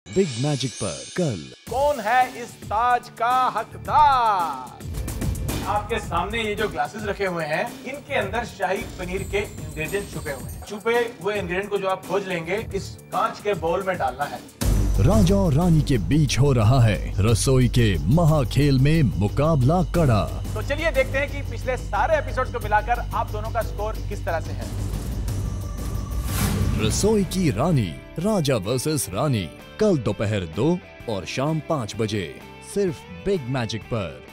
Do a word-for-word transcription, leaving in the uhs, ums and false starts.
Big magic पर कल। कौन है इस ताज का हकदार? आपके सामने ये जो ग्लासेस रखे हुए हैं, इनके अंदर शाही पनीर के इंग्रेडिएंट छुपे हुए हैं। छुपे हुए इंग्रेडिएंट को जो आप खोज लेंगे, इस कांच के बाउल में डालना है। राजा और रानी के बीच हो रहा है रसोई के महाखेल में मुकाबला कड़ा। तो चलिए देखते हैं कि पिछले सारे एपिसोड को मिलाकर आप दोनों का स्कोर किस तरह से है। रसोई की रानी, राजा वर्सेस रानी, कल दोपहर दो और शाम पाँच बजे सिर्फ बिग मैजिक पर।